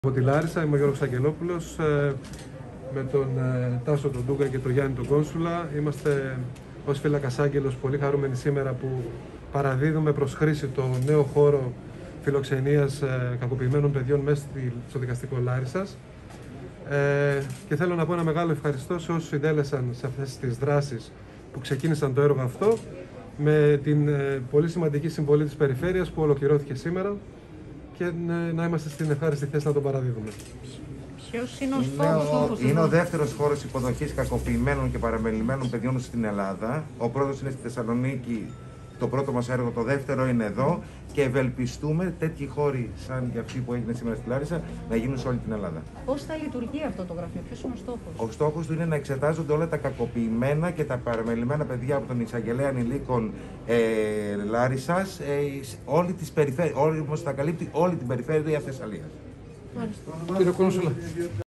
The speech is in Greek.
Από τη Λάρισα, είμαι ο Γιώργος Αγγελόπουλος, με τον Τάσο τον Ντούγκα και τον Γιάννη τον Κόνσουλα. Είμαστε ως φύλακας Άγγελος πολύ χαρούμενοι σήμερα που παραδίδουμε προς χρήση το νέο χώρο φιλοξενίας κακοποιημένων παιδιών μέσα στο δικαστικό Λάρισσας. Και θέλω να πω ένα μεγάλο ευχαριστώ σε όσους συντέλεσαν σε αυτές τις δράσεις που ξεκίνησαν το έργο αυτό, με την πολύ σημαντική συμβολή της Περιφέρειας που ολοκληρώθηκε σήμερα, και να είμαστε στην ευχάριστη θέση να τον παραδίδουμε. Ποιος είναι ο στόχος? Είναι ο δεύτερος χώρος υποδοχής κακοποιημένων και παραμελημένων παιδιών στην Ελλάδα. Ο πρώτος είναι στη Θεσσαλονίκη, το πρώτο μας έργο, το δεύτερο είναι εδώ, και ευελπιστούμε τέτοιοι χώροι σαν για αυτή που έγινε σήμερα στη Λάρισα να γίνουν σε όλη την Ελλάδα. Πώς θα λειτουργεί αυτό το γραφείο, ποιος είναι ο στόχος? Ο στόχος του είναι να εξετάζονται όλα τα κακοποιημένα και τα παραμελημένα παιδιά από τον Εισαγγελέα Ανηλίκων Λάρισσας, όλη της περιφέρειας, όμως θα καλύπτει όλη την περιφέρεια Θεσσαλίας. Κύριε Κόνσουλα.